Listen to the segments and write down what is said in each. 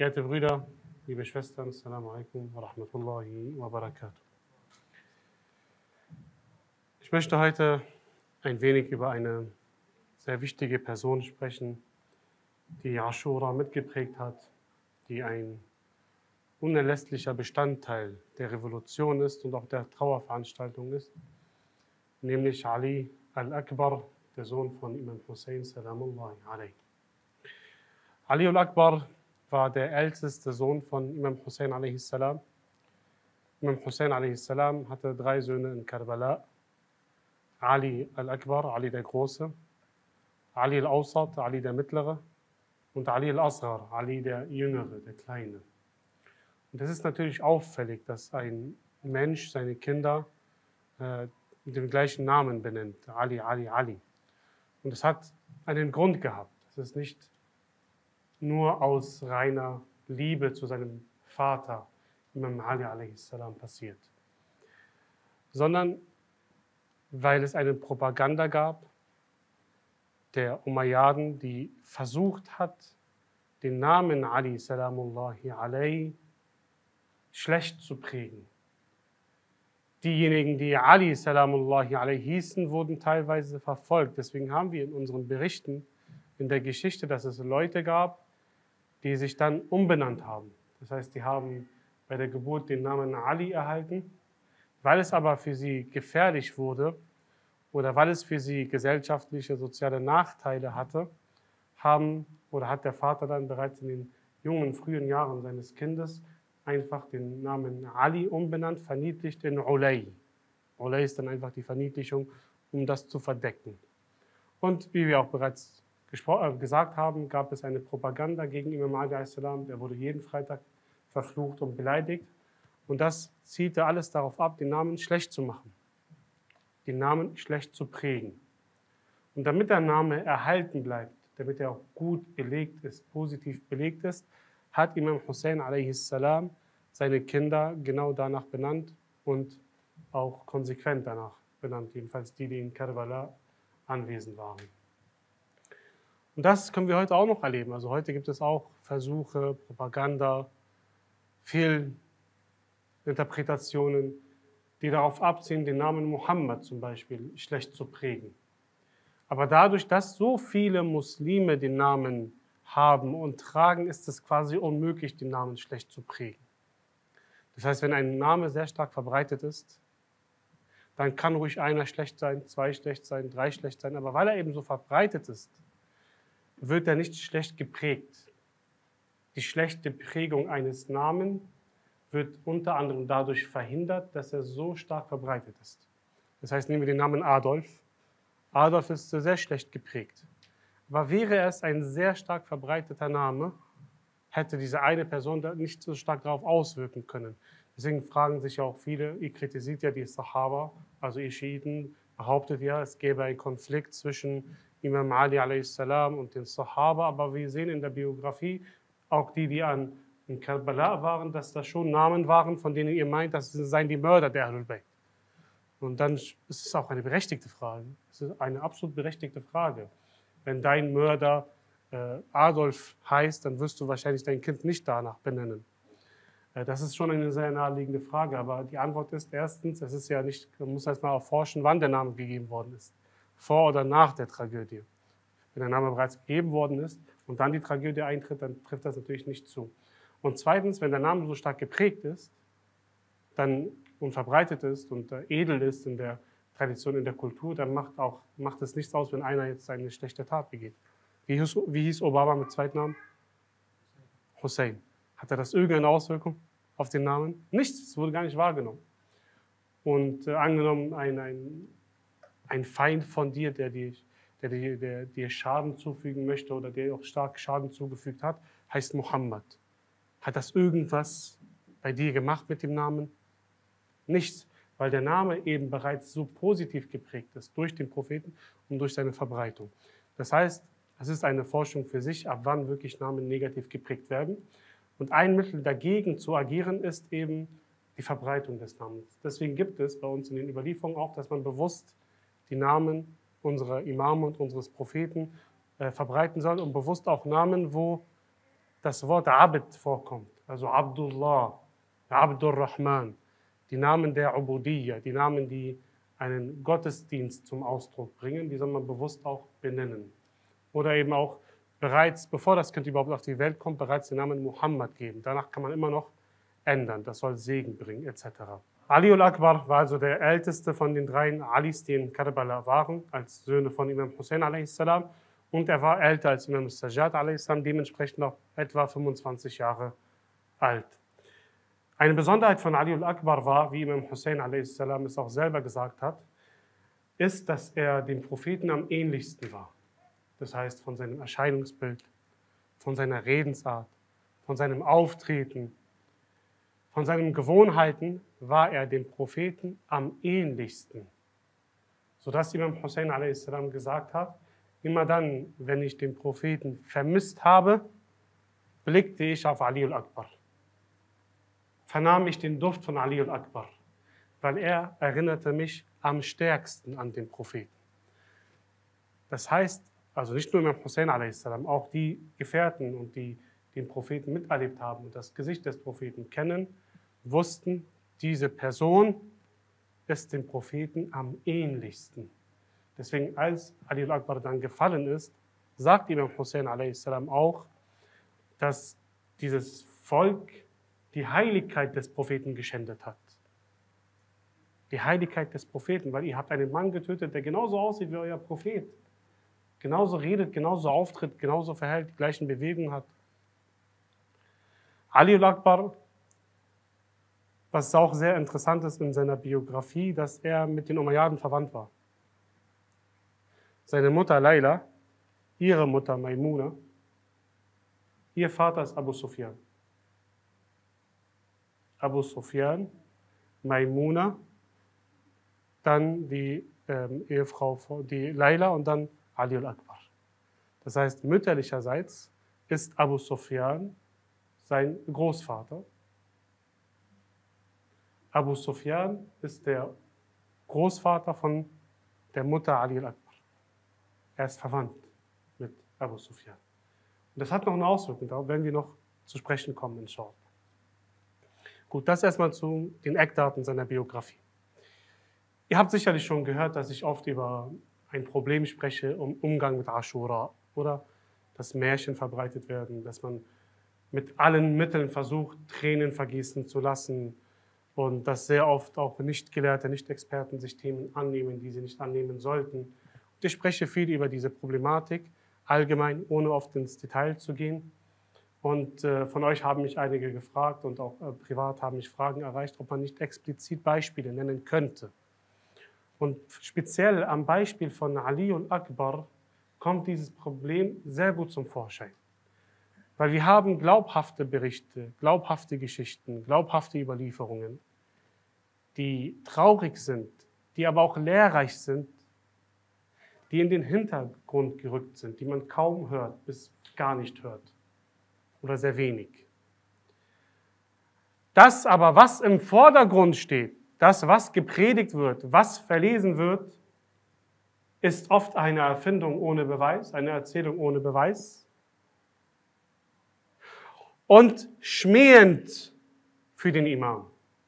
Geehrte Brüder, liebe Schwestern, Assalamu alaikum wa rahmatullahi wa barakatuh. Ich möchte heute ein wenig über eine sehr wichtige Person sprechen, die Aschura mitgeprägt hat, die ein unerlässlicher Bestandteil der Revolution ist und auch der Trauerveranstaltung ist, nämlich Ali al-Akbar, der Sohn von Imam Hussein Salamullahi alayhi. Ali al-Akbar war der älteste Sohn von Imam Hussein a.s. Imam Hussein a.s. hatte 3 Söhne in Karbala: Ali al-Akbar, Ali der Große, Ali al-Awsat, Ali der Mittlere und Ali al-Asghar, Ali der Jüngere, der Kleine. Und es ist natürlich auffällig, dass ein Mensch seine Kinder mit dem gleichen Namen benennt: Ali, Ali, Ali. Und es hat einen Grund gehabt. Es ist nicht nur aus reiner Liebe zu seinem Vater, Imam Ali a.s. passiert, sondern weil es eine Propaganda gab der Umayyaden, die versucht hat, den Namen Ali salamullahi alayhi schlecht zu prägen. Diejenigen, die Ali salamullahi alayhi hießen, wurden teilweise verfolgt. Deswegen haben wir in unseren Berichten in der Geschichte, dass es Leute gab, die sich dann umbenannt haben. Das heißt, die haben bei der Geburt den Namen Ali erhalten. Weil es aber für sie gefährlich wurde oder weil es für sie gesellschaftliche, soziale Nachteile hatte, hat der Vater dann bereits in den jungen, frühen Jahren seines Kindes einfach den Namen Ali umbenannt, verniedlicht in Ulay. Ulay ist dann einfach die Verniedlichung, um das zu verdecken. Und wie wir auch bereits gesagt haben, gab es eine Propaganda gegen Imam Ali a.s. Der wurde jeden Freitag verflucht und beleidigt. Und das zielte alles darauf ab, den Namen schlecht zu machen, den Namen schlecht zu prägen. Und damit der Name erhalten bleibt, damit er auch gut belegt ist, positiv belegt ist, hat Imam Hussein a.s. seine Kinder genau danach benannt und auch konsequent danach benannt, jedenfalls die in Karbala anwesend waren. Und das können wir heute auch noch erleben. Also heute gibt es auch Versuche, Propaganda, Fehlinterpretationen, die darauf abzielen, den Namen Muhammad zum Beispiel schlecht zu prägen. Aber dadurch, dass so viele Muslime den Namen haben und tragen, ist es quasi unmöglich, den Namen schlecht zu prägen. Das heißt, wenn ein Name sehr stark verbreitet ist, dann kann ruhig einer schlecht sein, 2 schlecht sein, 3 schlecht sein, aber weil er eben so verbreitet ist, wird er nicht schlecht geprägt. Die schlechte Prägung eines Namens wird unter anderem dadurch verhindert, dass er so stark verbreitet ist. Das heißt, nehmen wir den Namen Adolf. Adolf ist sehr schlecht geprägt. Aber wäre es ein sehr stark verbreiteter Name, hätte diese eine Person da nicht so stark darauf auswirken können. Deswegen fragen sich auch viele, ihr kritisiert ja die Sahaba, also ihr Schiiten, behauptet ja, es gäbe einen Konflikt zwischen Imam Ali a.s. und den Sahaba, aber wir sehen in der Biografie, auch die in Karbala waren, dass das schon Namen waren, von denen ihr meint, das seien die Mörder der Ahlul Bayt. Und dann ist es auch eine berechtigte Frage. Es ist eine absolut berechtigte Frage. Wenn dein Mörder Adolf heißt, dann wirst du wahrscheinlich dein Kind nicht danach benennen. Das ist schon eine sehr naheliegende Frage, aber die Antwort ist erstens, es ist ja nicht, man muss erstmal erforschen, wann der Name gegeben worden ist. Vor oder nach der Tragödie. Wenn der Name bereits gegeben worden ist und dann die Tragödie eintritt, dann trifft das natürlich nicht zu. Und zweitens, wenn der Name so stark geprägt ist und verbreitet ist und edel ist in der Tradition, in der Kultur, dann macht es nichts aus, wenn einer jetzt eine schlechte Tat begeht. Wie hieß Obama mit Zweitnamen? Hussein. Hatte das irgendeine Auswirkung auf den Namen? Nichts, es wurde gar nicht wahrgenommen. Und angenommen, ein Feind von dir, der dir Schaden zufügen möchte oder der auch stark Schaden zugefügt hat, heißt Muhammad. Hat das irgendwas bei dir gemacht mit dem Namen? Nichts, weil der Name eben bereits so positiv geprägt ist durch den Propheten und durch seine Verbreitung. Das heißt, es ist eine Forschung für sich, ab wann wirklich Namen negativ geprägt werden. Und ein Mittel dagegen zu agieren ist eben die Verbreitung des Namens. Deswegen gibt es bei uns in den Überlieferungen auch, dass man bewusst die Namen unserer Imame und unseres Propheten verbreiten soll und bewusst auch Namen, wo das Wort Abd vorkommt, also Abdullah, Abdur Rahman, die Namen der Ubudiyya, die Namen, die einen Gottesdienst zum Ausdruck bringen, die soll man bewusst auch benennen. Oder eben auch bereits, bevor das Kind überhaupt auf die Welt kommt, bereits den Namen Muhammad geben. Danach kann man immer noch ändern, das soll Segen bringen, etc. Ali al-Akbar war also der älteste von den 3 Alis, die in Karbala waren, als Söhne von Imam Hussein a.s. Und er war älter als Imam Sajjad a.s., dementsprechend noch etwa 25 Jahre alt. Eine Besonderheit von Ali al-Akbar war, wie Imam Hussein a.s. es auch selber gesagt hat, ist, dass er dem Propheten am ähnlichsten war. Das heißt, von seinem Erscheinungsbild, von seiner Redensart, von seinem Auftreten, von seinen Gewohnheiten war er dem Propheten am ähnlichsten. Sodass Imam Hussein a.s. gesagt hat, immer dann, wenn ich den Propheten vermisst habe, blickte ich auf Ali al-Akbar. Vernahm ich den Duft von Ali al-Akbar, weil er erinnerte mich am stärksten an den Propheten. Das heißt, also nicht nur Imam Hussein a.s., auch die Gefährten und die den Propheten miterlebt haben und das Gesicht des Propheten kennen, wussten, diese Person ist dem Propheten am ähnlichsten. Deswegen, als Ali al-Akbar dann gefallen ist, sagt Imam Hussein a.s. auch, dass dieses Volk die Heiligkeit des Propheten geschändet hat. Die Heiligkeit des Propheten, weil ihr habt einen Mann getötet, der genauso aussieht wie euer Prophet. Genauso redet, genauso auftritt, genauso verhält, die gleichen Bewegungen hat. Ali al-Akbar, was auch sehr interessant ist in seiner Biografie, dass er mit den Umayyaden verwandt war. Seine Mutter Layla, ihre Mutter Maimuna, ihr Vater ist Abu Sufyan. Abu Sufyan, Maimuna, dann die Ehefrau, die Layla und dann Ali al-Akbar. Das heißt, mütterlicherseits ist Abu Sufyan sein Großvater. Abu Sufyan ist der Großvater von der Mutter Ali al-Akbar. Er ist verwandt mit Abu Sufyan. Und das hat noch eine Auswirkung, darauf werden wir noch zu sprechen kommen, inshallah. Gut, das erstmal zu den Eckdaten seiner Biografie. Ihr habt sicherlich schon gehört, dass ich oft über ein Problem spreche, um Umgang mit Aschura oder dass Märchen verbreitet werden, dass man mit allen Mitteln versucht, Tränen vergießen zu lassen und dass sehr oft auch Nichtgelehrte, Nicht-Experten sich Themen annehmen, die sie nicht annehmen sollten. Und ich spreche viel über diese Problematik, allgemein, ohne oft ins Detail zu gehen. Und von euch haben mich einige gefragt und auch privat haben mich Fragen erreicht, ob man nicht explizit Beispiele nennen könnte. Und speziell am Beispiel von Ali al-Akbar kommt dieses Problem sehr gut zum Vorschein. Weil wir haben glaubhafte Berichte, glaubhafte Geschichten, glaubhafte Überlieferungen, die traurig sind, die aber auch lehrreich sind, die in den Hintergrund gerückt sind, die man kaum hört, bis gar nicht hört oder sehr wenig. Das aber, was im Vordergrund steht, das, was gepredigt wird, was verlesen wird, ist oft eine Erfindung ohne Beweis, eine Erzählung ohne Beweis und schmähend für den Imam.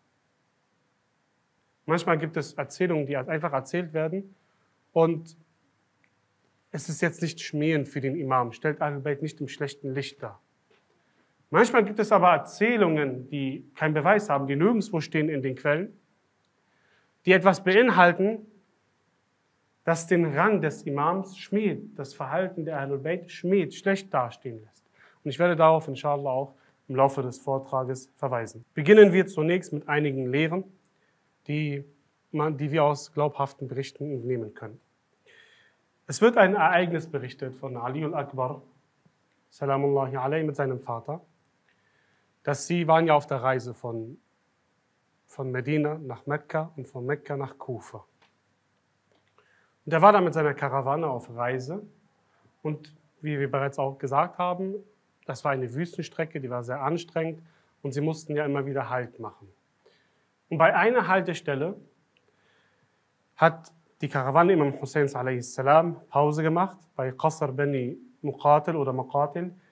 Manchmal gibt es Erzählungen, die einfach erzählt werden und es ist jetzt nicht schmähend für den Imam, stellt Ahlul-Bayt nicht im schlechten Licht dar. Manchmal gibt es aber Erzählungen, die keinen Beweis haben, die nirgendwo stehen in den Quellen, die etwas beinhalten, das den Rang des Imams schmäht, das Verhalten der Ahlul-Bayt schmäht, schlecht dastehen lässt. Und ich werde darauf inshallah auch im Laufe des Vortrages verweisen. Beginnen wir zunächst mit einigen Lehren, die wir aus glaubhaften Berichten entnehmen können. Es wird ein Ereignis berichtet von Ali al-Akbar, salamullahi alayhi, mit seinem Vater, dass sie waren ja auf der Reise von Medina nach Mekka und von Mekka nach Kufa. Und er war dann mit seiner Karawane auf Reise und wie wir bereits auch gesagt haben, das war eine Wüstenstrecke, die war sehr anstrengend und sie mussten ja immer wieder Halt machen. Und bei einer Haltestelle hat die Karawane Imam Husseins a.s. Pause gemacht, bei Qasr Bani Muqatil oder Muqatil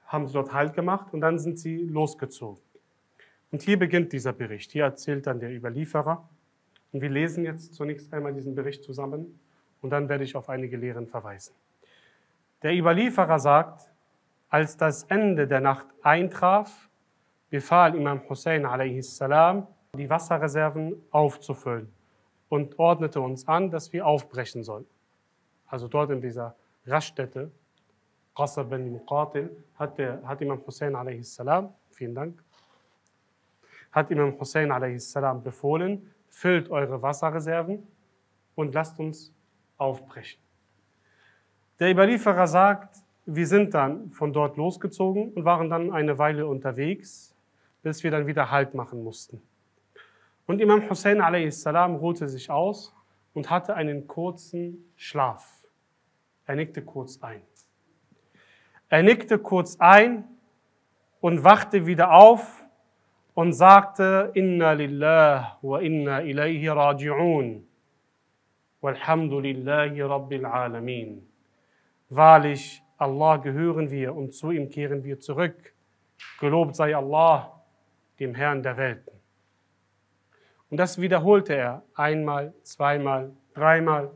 haben sie dort Halt gemacht und dann sind sie losgezogen. Und hier beginnt dieser Bericht. Hier erzählt dann der Überlieferer. Und wir lesen jetzt zunächst einmal diesen Bericht zusammen und dann werde ich auf einige Lehren verweisen. Der Überlieferer sagt, als das Ende der Nacht eintraf, befahl Imam Hussein a.s. die Wasserreserven aufzufüllen und ordnete uns an, dass wir aufbrechen sollen. Also dort in dieser Raststätte, Qasr bin Muqatil, hat Imam Hussein a.s., vielen Dank, hat Imam Hussein a.s. befohlen, füllt eure Wasserreserven und lasst uns aufbrechen. Der Überlieferer sagt, wir sind dann von dort losgezogen und waren dann eine Weile unterwegs, bis wir dann wieder Halt machen mussten. Und Imam Hussein a.s. ruhte sich aus und hatte einen kurzen Schlaf. Er nickte kurz ein. Er nickte kurz ein und wachte wieder auf und sagte, Inna lillah wa inna ilayhi raji'un. Walhamdulillahi rabbil alamin. Wahrlich, Allah gehören wir und zu ihm kehren wir zurück. Gelobt sei Allah, dem Herrn der Welten. Und das wiederholte er einmal, zweimal, dreimal.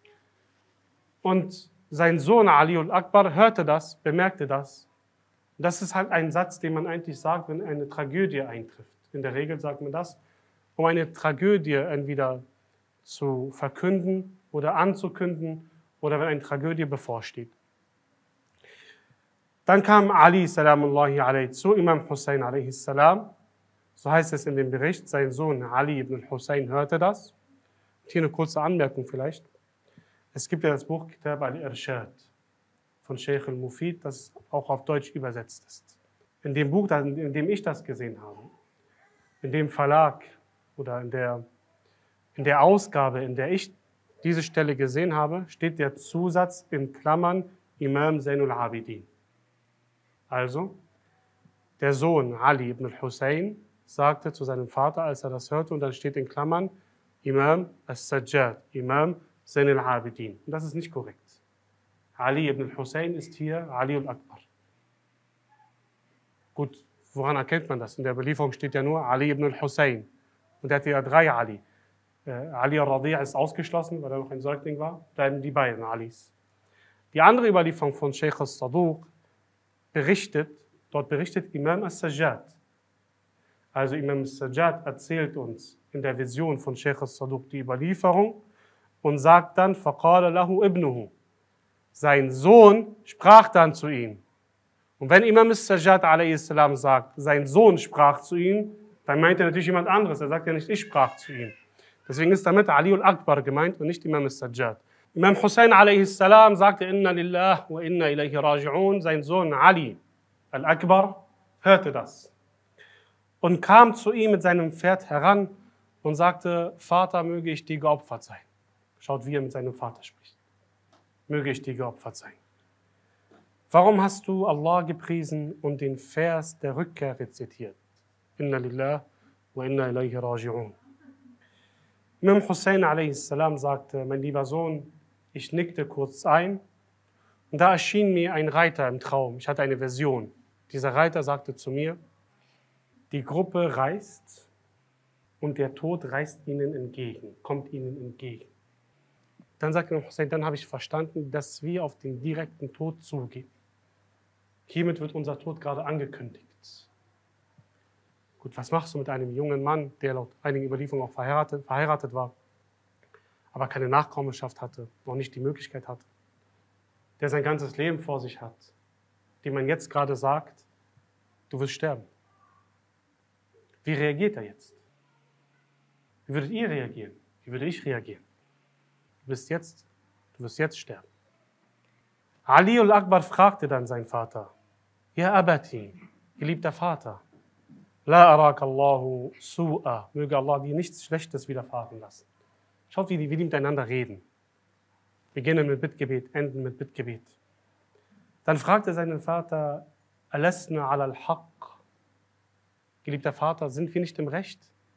Und sein Sohn Ali al-Akbar hörte das, bemerkte das. Und das ist halt ein Satz, den man eigentlich sagt, wenn eine Tragödie eintrifft. In der Regel sagt man das, um eine Tragödie entweder zu verkünden oder anzukünden oder wenn eine Tragödie bevorsteht. Dann kam Ali salamullahi alayhi zu Imam Hussein a.s. So heißt es in dem Bericht, sein Sohn Ali ibn Hussein hörte das. Und hier eine kurze Anmerkung vielleicht. Es gibt ja das Buch Kitab al-Irshad von Sheikh al-Mufid, das auch auf Deutsch übersetzt ist. In dem Buch, in dem ich das gesehen habe, in dem Verlag oder in der Ausgabe, in der ich diese Stelle gesehen habe, steht der Zusatz in Klammern Imam Zainul Abidin. Also, der Sohn Ali ibn Hussein sagte zu seinem Vater, als er das hörte, und dann steht in Klammern Imam as-Sajjad, Imam Zainul Abidin. Und das ist nicht korrekt. Ali ibn Hussein ist hier Ali al-Akbar. Gut, woran erkennt man das? In der Überlieferung steht ja nur Ali ibn Hussein. Und er hatte ja 3 Ali. Ali al-Radi' ist ausgeschlossen, weil er noch ein Säugling war. Bleiben die beiden Alis. Die andere Überlieferung von Sheikh al-Saduq dort berichtet Imam as-Sajjad. Also Imam as-Sajjad erzählt uns in der Vision von Sheikh al-Saduq die Überlieferung und sagt dann, فَقَالَ لَهُ ابْنُهُ. Sein Sohn sprach dann zu ihm. Und wenn Imam as-Sajjad a.s. sagt, sein Sohn sprach zu ihm, dann meint er natürlich jemand anderes. Er sagt ja nicht, ich sprach zu ihm. Deswegen ist damit Ali al-Akbar gemeint und nicht Imam as-Sajjad. Imam Hussein a.s. sagte, Inna lillah wa inna ilayhi raji'un. Sein Sohn Ali al-Akbar hörte das und kam zu ihm mit seinem Pferd heran und sagte, Vater, möge ich dir geopfert sein. Schaut, wie er mit seinem Vater spricht. Möge ich dir geopfert sein. Warum hast du Allah gepriesen und den Vers der Rückkehr rezitiert? Inna lillah wa inna ilayhi raji'un. Imam Hussein a.s. sagte, mein lieber Sohn, ich nickte kurz ein und da erschien mir ein Reiter im Traum. Ich hatte eine Vision. Dieser Reiter sagte zu mir, die Gruppe reist und der Tod reist ihnen entgegen, kommt ihnen entgegen. Dann sagte Imam Hussein, dann habe ich verstanden, dass wir auf den direkten Tod zugehen. Hiermit wird unser Tod gerade angekündigt. Gut, was machst du mit einem jungen Mann, der laut einigen Überlieferungen auch verheiratet war, aber keine Nachkommenschaft hatte, noch nicht die Möglichkeit hatte, der sein ganzes Leben vor sich hat, dem man jetzt gerade sagt, du wirst sterben. Wie reagiert er jetzt? Wie würdet ihr reagieren? Wie würde ich reagieren? Du wirst jetzt sterben. Ali al-Akbar fragte dann seinen Vater, Ja Abati, geliebter Vater, La arakallahu su'a, möge Allah dir nichts Schlechtes widerfahren lassen. Schaut, wie die miteinander reden. Beginnen mit Bittgebet, enden mit Bittgebet. Dann fragte seinen Vater, Alasna ala al-Haqq, geliebter Vater, sind wir nicht im Recht?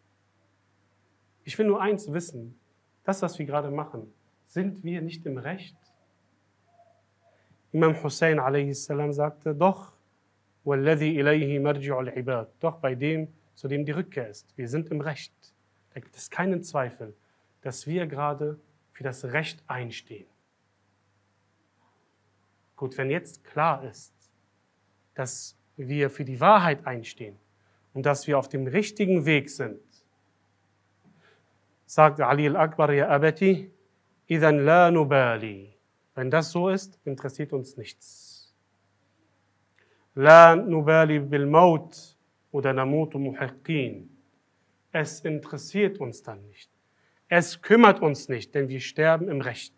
Ich will nur eins wissen, das, was wir gerade machen, sind wir nicht im Recht? Imam Hussein a.s. sagte, doch, وَالَّذِي إِلَيْهِ مَرْجِعُ الْعِبَادِ. Doch bei dem, zu dem die Rückkehr ist. Wir sind im Recht. Da gibt es keinen Zweifel, dass wir gerade für das Recht einstehen. Gut, wenn jetzt klar ist, dass wir für die Wahrheit einstehen und dass wir auf dem richtigen Weg sind, sagt Ali al-Akbar, ja Abati, idhan la nubali. Wenn das so ist, interessiert uns nichts. La nubali bil Maut oder namutu muhiqqin. Es interessiert uns dann nicht. Es kümmert uns nicht, denn wir sterben im Recht.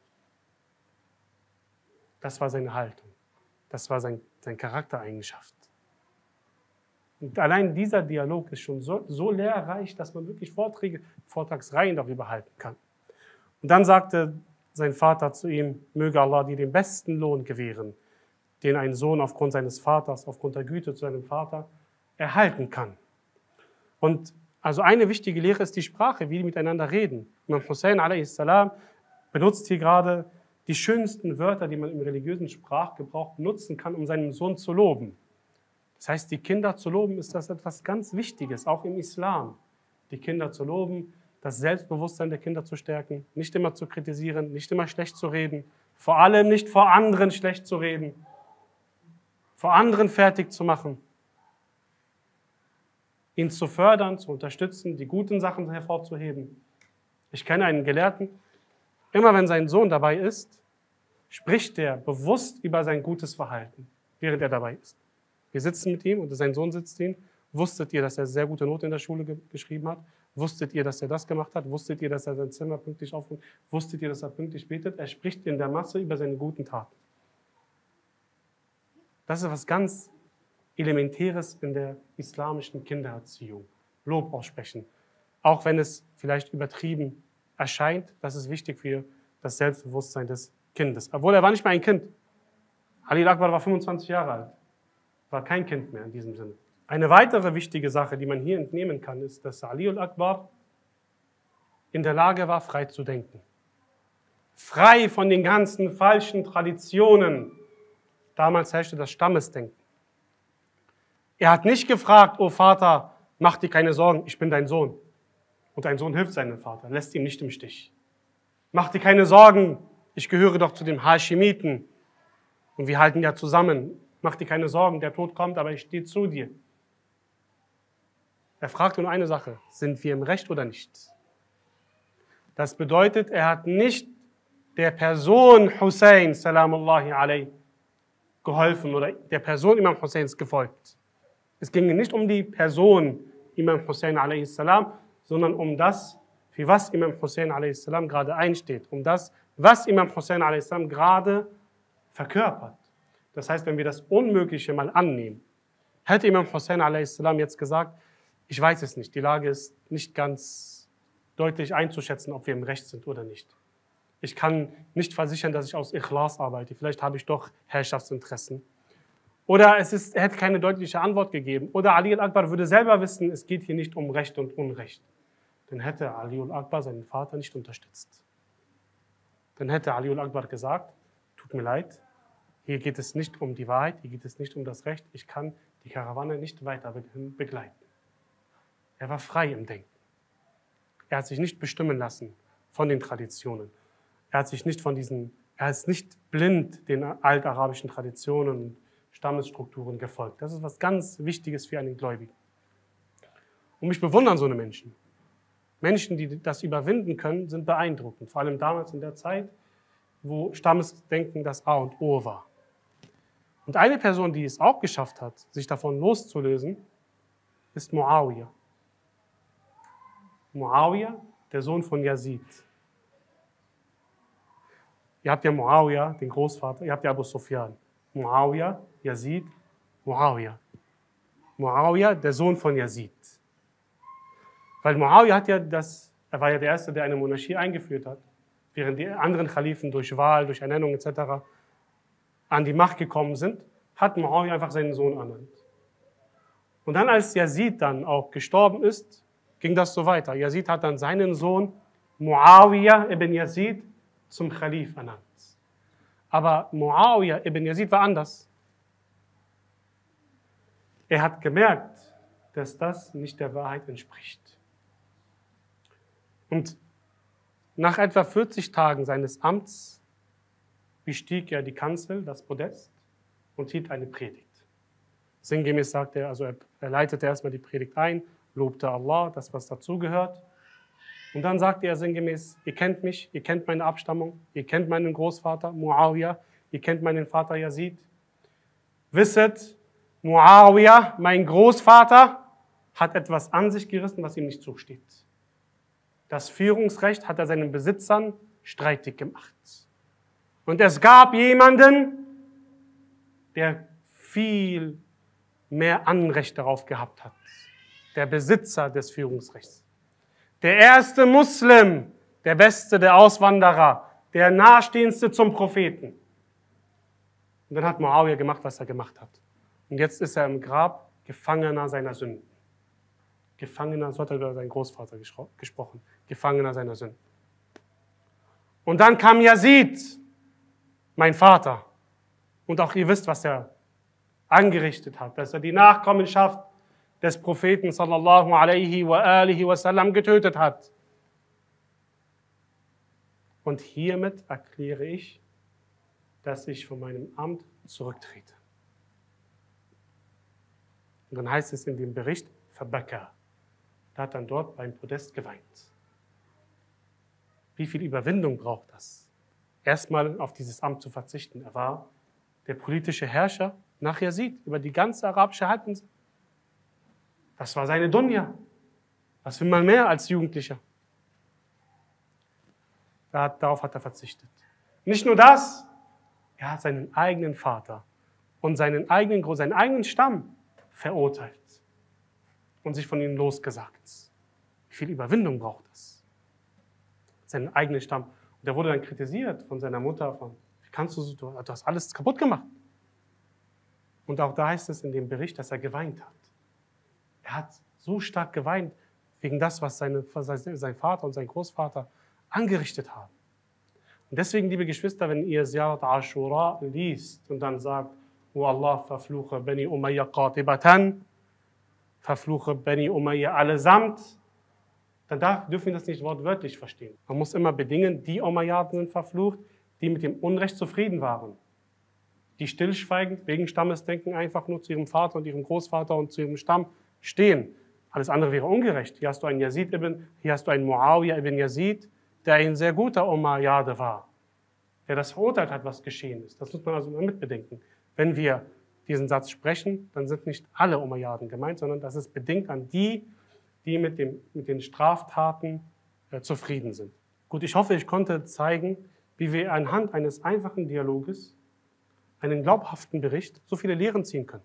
Das war seine Haltung. Das war seine Charaktereigenschaft. Und allein dieser Dialog ist schon so lehrreich, dass man wirklich Vortragsreihen darüber halten kann. Und dann sagte sein Vater zu ihm, möge Allah dir den besten Lohn gewähren, den ein Sohn aufgrund seines Vaters, aufgrund der Güte zu seinem Vater erhalten kann. Und also eine wichtige Lehre ist die Sprache, wie die miteinander reden. Imam Hussein a.s. benutzt hier gerade die schönsten Wörter, die man im religiösen Sprachgebrauch benutzen kann, um seinen Sohn zu loben. Das heißt, die Kinder zu loben, ist das etwas ganz Wichtiges, auch im Islam. Die Kinder zu loben, das Selbstbewusstsein der Kinder zu stärken, nicht immer zu kritisieren, nicht immer schlecht zu reden, vor allem nicht vor anderen schlecht zu reden, vor anderen fertig zu machen, ihn zu fördern, zu unterstützen, die guten Sachen hervorzuheben. Ich kenne einen Gelehrten, immer wenn sein Sohn dabei ist, spricht er bewusst über sein gutes Verhalten, während er dabei ist. Wir sitzen mit ihm und sein Sohn sitzt ihn. Wusstet ihr, dass er sehr gute Note in der Schule geschrieben hat? Wusstet ihr, dass er das gemacht hat? Wusstet ihr, dass er sein Zimmer pünktlich aufräumt? Wusstet ihr, dass er pünktlich betet? Er spricht in der Masse über seine guten Taten. Das ist etwas ganz Elementäres in der islamischen Kindererziehung. Lob aussprechen. Auch wenn es vielleicht übertrieben erscheint, das ist wichtig für das Selbstbewusstsein des Kindes. Obwohl er war nicht mehr ein Kind. Ali al-Akbar war 25 Jahre alt. War kein Kind mehr in diesem Sinne. Eine weitere wichtige Sache, die man hier entnehmen kann, ist, dass Ali al-Akbar in der Lage war, frei zu denken. Frei von den ganzen falschen Traditionen. Damals herrschte das Stammesdenken. Er hat nicht gefragt, oh Vater, mach dir keine Sorgen, ich bin dein Sohn. Und ein Sohn hilft seinem Vater, lässt ihn nicht im Stich. Mach dir keine Sorgen, ich gehöre doch zu den Haschimiten. Und wir halten ja zusammen. Mach dir keine Sorgen, der Tod kommt, aber ich stehe zu dir. Er fragte nur eine Sache, sind wir im Recht oder nicht? Das bedeutet, er hat nicht der Person Hussein, salamullahi alayhi, geholfen oder der Person Imam Husseins gefolgt. Es ging nicht um die Person Imam Hussein a.s., sondern um das, für was Imam Hussein a.s. gerade einsteht, um das, was Imam Hussein a.s. gerade verkörpert. Das heißt, wenn wir das Unmögliche mal annehmen, hätte Imam Hussein a.s. jetzt gesagt, ich weiß es nicht, die Lage ist nicht ganz deutlich einzuschätzen, ob wir im Recht sind oder nicht. Ich kann nicht versichern, dass ich aus Ikhlas arbeite, vielleicht habe ich doch Herrschaftsinteressen. Oder er hätte keine deutliche Antwort gegeben. Oder Ali al-Akbar würde selber wissen, es geht hier nicht um Recht und Unrecht. Dann hätte Ali al-Akbar seinen Vater nicht unterstützt. Dann hätte Ali al-Akbar gesagt, tut mir leid, hier geht es nicht um die Wahrheit, hier geht es nicht um das Recht, ich kann die Karawane nicht weiter begleiten. Er war frei im Denken. Er hat sich nicht bestimmen lassen von den Traditionen. Er ist nicht blind den altarabischen Traditionen und Stammesstrukturen gefolgt. Das ist was ganz Wichtiges für einen Gläubigen. Und mich bewundern so eine Menschen. Menschen, die das überwinden können, sind beeindruckend. Vor allem damals in der Zeit, wo Stammesdenken das A und O war. Und eine Person, die es auch geschafft hat, sich davon loszulösen, ist Muawiyah. Muawiyah, der Sohn von Yazid. Ihr habt ja Muawiyah, den Großvater, ihr habt ja Abu Sufyan. Muawiyah, Yazid, Muawiyah. Muawiyah, der Sohn von Yazid. Weil Muawiyah er war ja der Erste, der eine Monarchie eingeführt hat, während die anderen Khalifen durch Wahl, durch Ernennung etc. an die Macht gekommen sind, hat Muawiyah einfach seinen Sohn ernannt. Und dann, als Yazid dann auch gestorben ist, ging das so weiter. Yazid hat dann seinen Sohn Muawiyah ibn Yazid zum Khalif ernannt. Aber Muawiyah ibn Yazid war anders. Er hat gemerkt, dass das nicht der Wahrheit entspricht. Und nach etwa 40 Tagen seines Amts bestieg er die Kanzel, das Podest, und hielt eine Predigt. Sinngemäß sagte er, also er leitete erstmal die Predigt ein, lobte Allah, das was dazugehört. Und dann sagte er sinngemäß, ihr kennt mich, ihr kennt meine Abstammung, ihr kennt meinen Großvater Muawiyah, ihr kennt meinen Vater Yazid. Wisset, Muawiyah, mein Großvater, hat etwas an sich gerissen, was ihm nicht zusteht. Das Führungsrecht hat er seinen Besitzern streitig gemacht. Und es gab jemanden, der viel mehr Anrecht darauf gehabt hat. Der Besitzer des Führungsrechts. Der erste Muslim, der beste der Auswanderer, der nahestehendste zum Propheten. Und dann hat Muawiyah gemacht, was er gemacht hat. Und jetzt ist er im Grab Gefangener seiner Sünden. Gefangener, so hat er über seinen Großvater gesprochen. Gefangener seiner Sünden. Und dann kam Yazid, mein Vater. Und auch ihr wisst, was er angerichtet hat, dass er die Nachkommenschaft des Propheten sallallahu alaihi wa alihi wasallam getötet hat. Und hiermit erkläre ich, dass ich von meinem Amt zurücktrete. Und dann heißt es in dem Bericht, Fabaka. Er hat dann dort beim Podest geweint. Wie viel Überwindung braucht das? Erstmal auf dieses Amt zu verzichten. Er war der politische Herrscher nach Yazid über die ganze arabische Halbinsel. Das war seine Dunya. Was will man mehr als Jugendlicher? Darauf hat er verzichtet. Nicht nur das, er hat seinen eigenen Vater und seinen eigenen Stamm verurteilt und sich von ihnen losgesagt. Wie viel Überwindung braucht das? Seinen eigenen Stamm. Und er wurde dann kritisiert von seiner Mutter, wie kannst du hast alles kaputt gemacht. Und auch da heißt es in dem Bericht, dass er geweint hat. Er hat so stark geweint wegen das, was sein Vater und sein Großvater angerichtet haben. Und deswegen, liebe Geschwister, wenn ihr Ziyarat Ashura liest und dann sagt, O Allah, verfluche Bani Umayya qatibatan, verfluche Bani Umayya allesamt, dann dürfen wir das nicht wortwörtlich verstehen. Man muss immer bedingen, die Umayyaden sind verflucht, die mit dem Unrecht zufrieden waren. Die stillschweigend, wegen Stammesdenken einfach nur zu ihrem Vater und ihrem Großvater und zu ihrem Stamm stehen. Alles andere wäre ungerecht. Hier hast du einen Yazid hier hast du einen Muawiyah ibn Yazid, der ein sehr guter Umayyade war, der das verurteilt hat, was geschehen ist. Das muss man also immer mitbedenken. Wenn wir diesen Satz sprechen, dann sind nicht alle Umayyaden gemeint, sondern das ist bedingt an die, die mit den Straftaten zufrieden sind. Gut, ich hoffe, ich konnte zeigen, wie wir anhand eines einfachen Dialoges, einen glaubhaften Bericht, so viele Lehren ziehen können.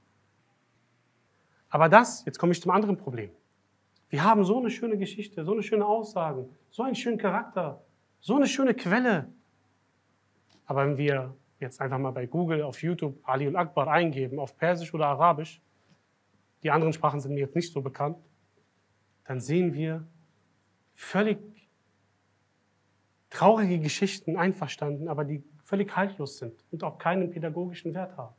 Aber jetzt komme ich zum anderen Problem. Wir haben so eine schöne Geschichte, so eine schöne Aussagen, so einen schönen Charakter, so eine schöne Quelle. Aber wenn wir jetzt einfach mal bei Google, auf YouTube Ali al-Akbar eingeben, auf Persisch oder Arabisch, die anderen Sprachen sind mir jetzt nicht so bekannt, dann sehen wir völlig traurige Geschichten einverstanden, aber die völlig haltlos sind und auch keinen pädagogischen Wert haben.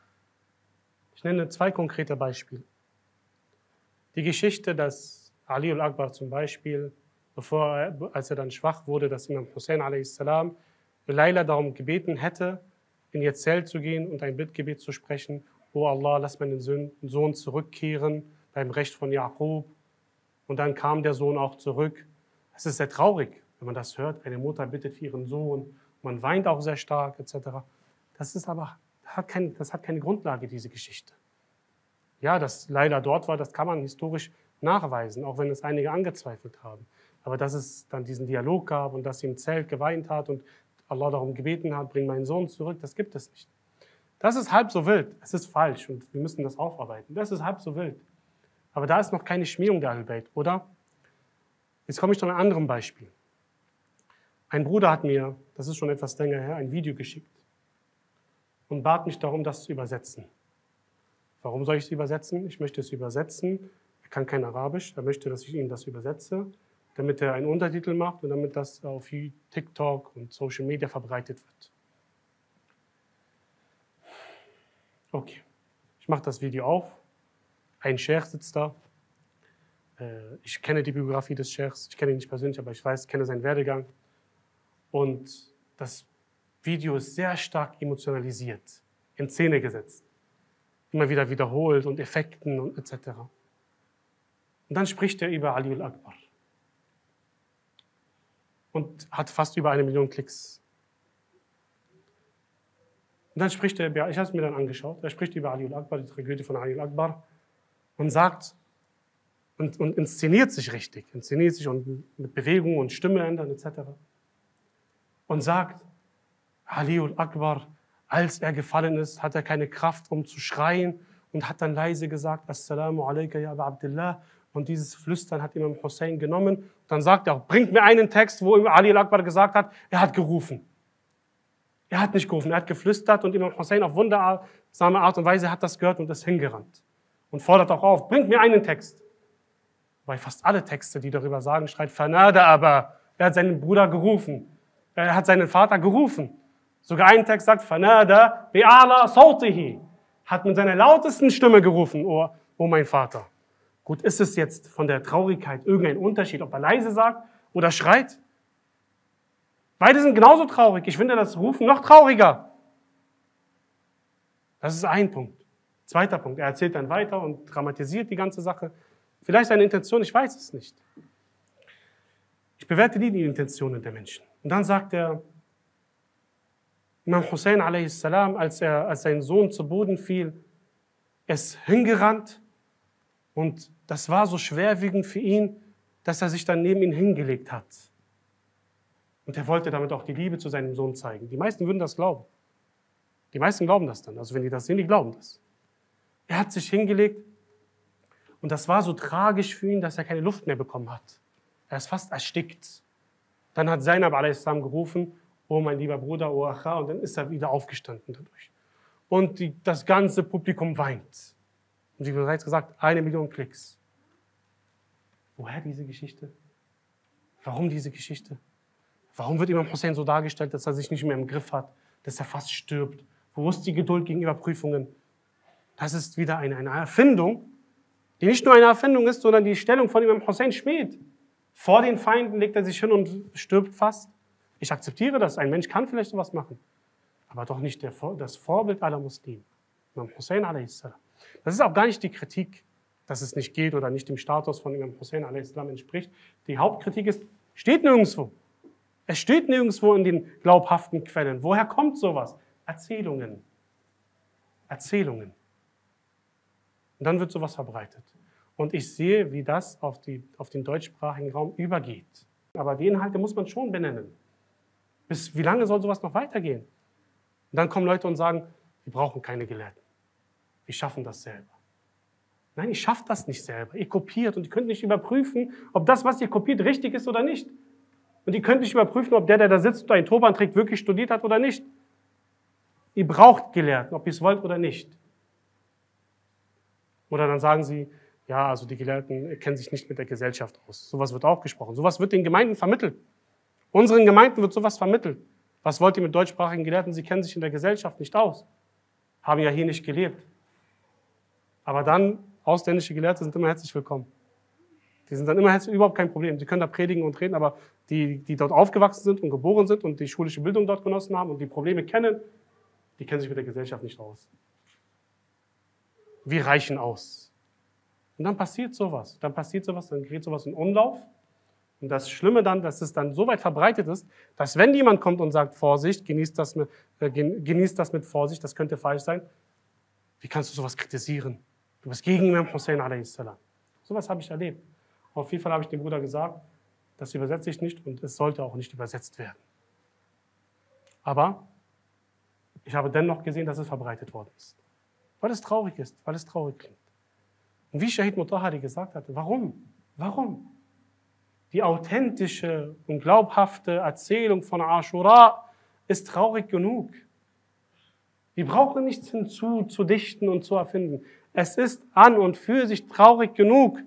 Ich nenne 2 konkrete Beispiele. Die Geschichte, dass Ali al-Akbar zum Beispiel, als er dann schwach wurde, dass Imam Hussein a.s. Laila darum gebeten hätte, in ihr Zelt zu gehen und ein Bittgebet zu sprechen, O Allah, lass meinen Sohn zurückkehren beim Recht von Jakob. Und dann kam der Sohn auch zurück. Es ist sehr traurig, wenn man das hört. Eine Mutter bittet für ihren Sohn, man weint auch sehr stark, etc. Das hat keine Grundlage, diese Geschichte. Ja, dass Laila dort war, das kann man historisch nachweisen, auch wenn es einige angezweifelt haben. Aber dass es dann diesen Dialog gab und dass sie im Zelt geweint hat und Allah darum gebeten hat, bring meinen Sohn zurück, das gibt es nicht. Das ist halb so wild. Es ist falsch und wir müssen das aufarbeiten. Das ist halb so wild. Aber da ist noch keine Schmähung der Ahlul-Bayt, oder? Jetzt komme ich zu einem anderen Beispiel. Ein Bruder hat mir, das ist schon etwas länger her, ein Video geschickt und bat mich darum, das zu übersetzen. Warum soll ich es übersetzen? Ich möchte es übersetzen. Er kann kein Arabisch, er möchte, dass ich ihm das übersetze, damit er einen Untertitel macht und damit das auf TikTok und Social Media verbreitet wird. Okay, ich mache das Video auf Ein Sheikh sitzt da. Ich kenne die Biografie des Sheikhs. Ich kenne ihn nicht persönlich, aber ich kenne seinen Werdegang. Und das Video ist sehr stark emotionalisiert, in Szene gesetzt. Immer wieder wiederholt und Effekten und etc. Und dann spricht er über Ali al-Akbar. Und hat fast über 1 Million Klicks. Und dann spricht er, ich habe es mir dann angeschaut, er spricht über Ali al-Akbar, die Tragödie von Ali al-Akbar und sagt, und inszeniert sich richtig, inszeniert sich und mit Bewegung und Stimme ändern etc. Und sagt, Ali al-Akbar, als er gefallen ist, hat er keine Kraft, um zu schreien und hat dann leise gesagt, Assalamu alaikum ya Aba Abdullah. Und dieses Flüstern hat Imam Hussein genommen. Dann sagt er auch, bringt mir einen Text, wo Ali al-Akbar gesagt hat, er hat gerufen. Er hat nicht gerufen, er hat geflüstert und Imam Hussein auf wundersame Art und Weise hat das gehört und ist hingerannt. Und fordert auch auf, bringt mir einen Text. Weil fast alle Texte, die darüber sagen, schreit Fanada, aber er hat seinen Bruder gerufen. Er hat seinen Vater gerufen. Sogar ein Text sagt, Fanada bi'ala sawtihi. Hat mit seiner lautesten Stimme gerufen, oh mein Vater. Gut, ist es jetzt von der Traurigkeit irgendein Unterschied, ob er leise sagt oder schreit? Beide sind genauso traurig. Ich finde das Rufen noch trauriger. Das ist ein Punkt. Zweiter Punkt, er erzählt dann weiter und dramatisiert die ganze Sache. Vielleicht seine Intention, ich weiß es nicht. Ich bewerte nie die Intentionen der Menschen. Und dann sagt er, Imam Hussein a.s., als sein Sohn zu Boden fiel, ist hingerannt und das war so schwerwiegend für ihn, dass er sich dann neben ihn hingelegt hat. Und er wollte damit auch die Liebe zu seinem Sohn zeigen. Die meisten würden das glauben. Die meisten glauben das dann. Also wenn die das sehen, die glauben das. Er hat sich hingelegt und das war so tragisch für ihn, dass er keine Luft mehr bekommen hat. Er ist fast erstickt. Dann hat Zainab a.s. gerufen, oh mein lieber Bruder, oh Acha, und dann ist er wieder aufgestanden dadurch. Und das ganze Publikum weint. Und wie bereits gesagt, 1 Million Klicks. Woher diese Geschichte? Warum diese Geschichte? Warum wird Imam Hussein so dargestellt, dass er sich nicht mehr im Griff hat, dass er fast stirbt? Wo ist die Geduld gegenüber Prüfungen? Das ist wieder eine Erfindung, die nicht nur eine Erfindung ist, sondern die Stellung von Imam Hussein schmäht. Vor den Feinden legt er sich hin und stirbt fast. Ich akzeptiere das, ein Mensch kann vielleicht sowas machen, aber doch nicht das Vorbild aller Muslime. Imam Hussein a.s. Das ist auch gar nicht die Kritik, dass es nicht geht oder nicht dem Status von Imam Hussein a.s. entspricht. Die Hauptkritik ist, steht nirgendwo. Es steht nirgendwo in den glaubhaften Quellen. Woher kommt sowas? Erzählungen. Erzählungen. Und dann wird sowas verbreitet. Und ich sehe, wie das auf den deutschsprachigen Raum übergeht. Aber die Inhalte muss man schon benennen. Wie lange soll sowas noch weitergehen? Und dann kommen Leute und sagen, wir brauchen keine Gelehrten. Wir schaffen das selber. Nein, ihr schafft das nicht selber. Ihr kopiert und ihr könnt nicht überprüfen, ob das, was ihr kopiert, richtig ist oder nicht. Und ihr könnt nicht überprüfen, ob der da sitzt und einen Turban trägt, wirklich studiert hat oder nicht. Ihr braucht Gelehrten, ob ihr es wollt oder nicht. Oder dann sagen sie, ja, also die Gelehrten kennen sich nicht mit der Gesellschaft aus. Sowas wird auch gesprochen. Sowas wird den Gemeinden vermittelt. Unseren Gemeinden wird sowas vermittelt. Was wollt ihr mit deutschsprachigen Gelehrten? Sie kennen sich in der Gesellschaft nicht aus. Haben ja hier nicht gelebt. Aber dann, ausländische Gelehrte sind immer herzlich willkommen. Die sind dann immer herzlich, überhaupt kein Problem. Sie können da predigen und reden, aber die dort aufgewachsen sind und geboren sind und die schulische Bildung dort genossen haben und die Probleme kennen, die kennen sich mit der Gesellschaft nicht aus. Wir reichen aus. Und dann passiert sowas. Dann gerät sowas in Umlauf. Und das Schlimme dann, dass es dann so weit verbreitet ist, dass wenn jemand kommt und sagt, Vorsicht, genießt das mit Vorsicht, das könnte falsch sein, wie kannst du sowas kritisieren? Du bist gegen Imam Hussein a.s. Sowas habe ich erlebt. Auf jeden Fall habe ich dem Bruder gesagt, das übersetze ich nicht und es sollte auch nicht übersetzt werden. Aber ich habe dennoch gesehen, dass es verbreitet worden ist. Weil es traurig ist, weil es traurig klingt. Und wie Shahid Mutahari gesagt hatte, warum? Warum? Die authentische und glaubhafte Erzählung von Ashura ist traurig genug. Wir brauchen nichts hinzuzudichten und zu erfinden. Es ist an und für sich traurig genug.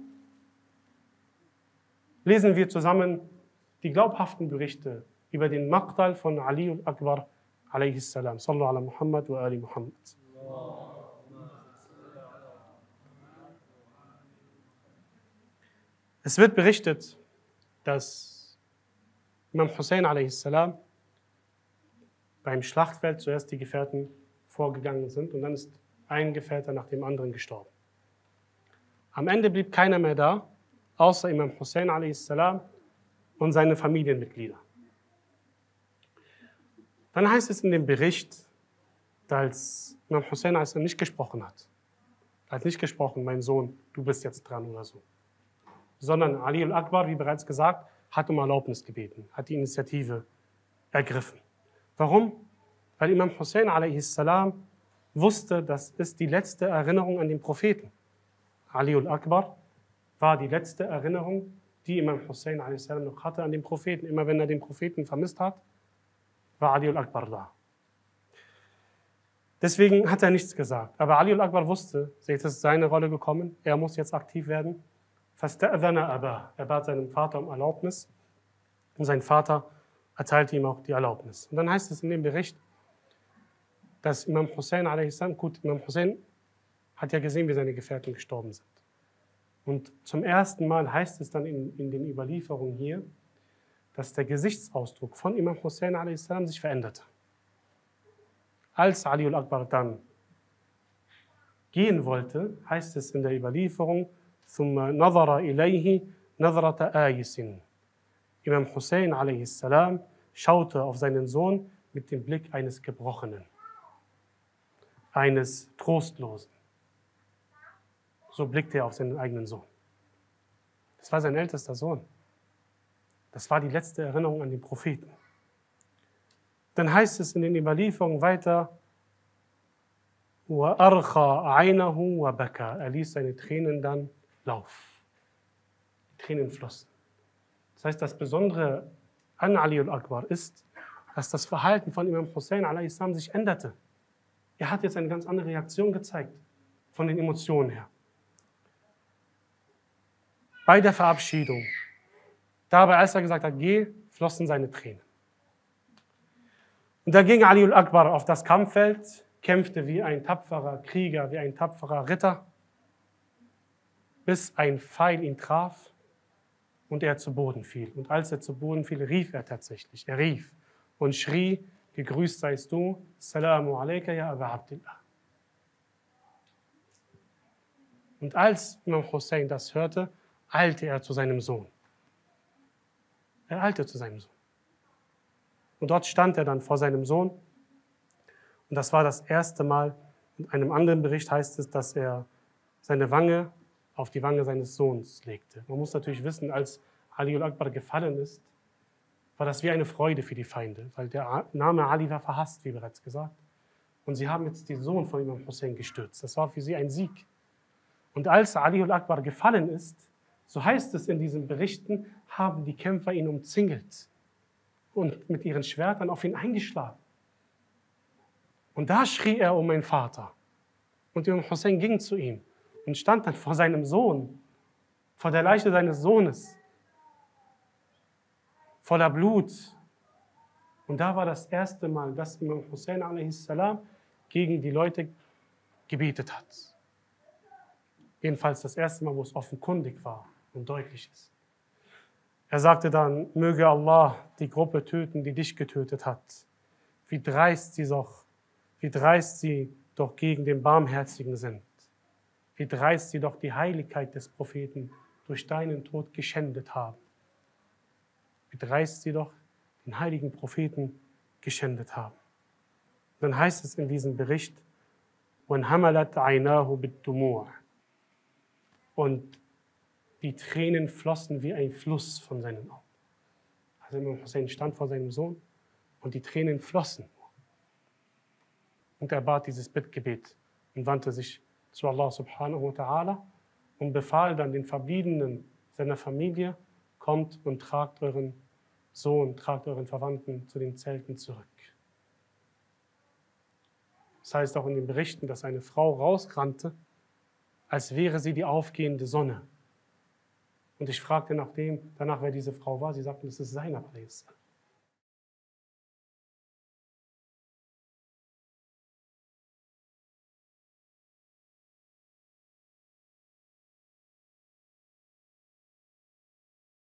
Lesen wir zusammen die glaubhaften Berichte über den Maqtal von Ali al-Akbar a.s. Sallu ala Muhammad wa ali Muhammad. Es wird berichtet, dass Imam Hussein a.s. beim Schlachtfeld zuerst die Gefährten vorgegangen sind und dann ist ein Gefährte nach dem anderen gestorben. Am Ende blieb keiner mehr da, außer Imam Hussein a.s. und seine Familienmitglieder. Dann heißt es in dem Bericht, als Imam Hussein a.s. nicht gesprochen hat. Er hat nicht gesprochen, mein Sohn, du bist jetzt dran oder so. Sondern Ali al-Akbar, wie bereits gesagt, hat um Erlaubnis gebeten, hat die Initiative ergriffen. Warum? Weil Imam Hussein a.s. wusste, das ist die letzte Erinnerung an den Propheten. Ali al-Akbar war die letzte Erinnerung, die Imam Hussein a.s. noch hatte an den Propheten. Immer wenn er den Propheten vermisst hat, war Ali al-Akbar da. Deswegen hat er nichts gesagt. Aber Ali al-Akbar wusste, jetzt ist seine Rolle gekommen, er muss jetzt aktiv werden. Er bat seinem Vater um Erlaubnis und sein Vater erteilte ihm auch die Erlaubnis. Und dann heißt es in dem Bericht, dass Imam Hussein a.s. Imam Hussein hat ja gesehen, wie seine Gefährten gestorben sind. Und zum ersten Mal heißt es dann in den Überlieferungen hier, dass der Gesichtsausdruck von Imam Hussein a.s. sich veränderte. Als Ali al-Akbar dann gehen wollte, heißt es in der Überlieferung, ثم نظر إليه نظرة آيس. Imam Hussein a.s. schaute auf seinen Sohn mit dem Blick eines Gebrochenen, eines Trostlosen. So blickte er auf seinen eigenen Sohn. Das war sein ältester Sohn. Das war die letzte Erinnerung an den Propheten. Dann heißt es in den Überlieferungen weiter, وَأَرْخَى عَيْنَهُ وَبَكَى. Er ließ seine Tränen dann laufen. Die Tränen flossen. Das heißt, das Besondere an Ali al-Akbar ist, dass das Verhalten von Imam Hussein a.s. sich änderte. Er hat jetzt eine ganz andere Reaktion gezeigt, von den Emotionen her. Bei der Verabschiedung, dabei, als er gesagt hat, geh, flossen seine Tränen. Und da ging Ali al-Akbar auf das Kampffeld, kämpfte wie ein tapferer Krieger, wie ein tapferer Ritter, bis ein Pfeil ihn traf und er zu Boden fiel. Und als er zu Boden fiel, rief er tatsächlich. Er rief und schrie, gegrüßt seist du, Salamu alayka ya Aba Abdillah. Und als Imam Hussein das hörte, eilte er zu seinem Sohn. Er eilte zu seinem Sohn. Und dort stand er dann vor seinem Sohn. Und das war das erste Mal. In einem anderen Bericht heißt es, dass er seine Wange auf die Wange seines Sohns legte. Man muss natürlich wissen, als Ali al-Akbar gefallen ist, war das wie eine Freude für die Feinde, weil der Name Ali war verhasst, wie bereits gesagt. Und sie haben jetzt den Sohn von Imam Hussein gestürzt. Das war für sie ein Sieg. Und als Ali al-Akbar gefallen ist, so heißt es in diesen Berichten, haben die Kämpfer ihn umzingelt und mit ihren Schwertern auf ihn eingeschlagen. Und da schrie er um meinen Vater. Und Imam Hussein ging zu ihm und stand dann vor seinem Sohn, vor der Leiche seines Sohnes, voller Blut. Und da war das erste Mal, dass Imam Hussein a.s. gegen die Leute gebetet hat. Jedenfalls das erste Mal, wo es offenkundig war und deutlich ist. Er sagte dann, möge Allah die Gruppe töten, die dich getötet hat. Wie dreist sie doch gegen den Barmherzigen sind. Wie dreist sie doch die Heiligkeit des Propheten durch deinen Tod geschändet haben. Wie dreist sie doch den heiligen Propheten geschändet haben. Dann heißt es in diesem Bericht, وَانْهَمَلَتْ عَيْنَاهُ بِالدُّمُوعِ. Und die Tränen flossen wie ein Fluss von seinen Augen. Also Imam Hussein stand vor seinem Sohn und die Tränen flossen. Und er bat dieses Bittgebet und wandte sich zu Allah subhanahu wa ta'ala und befahl dann den Verbliebenen seiner Familie, kommt und tragt euren Sohn, tragt euren Verwandten zu den Zelten zurück. Das heißt auch in den Berichten, dass eine Frau rausrannte, als wäre sie die aufgehende Sonne. Und ich fragte danach, wer diese Frau war. Sie sagten, das ist Zainab a.s.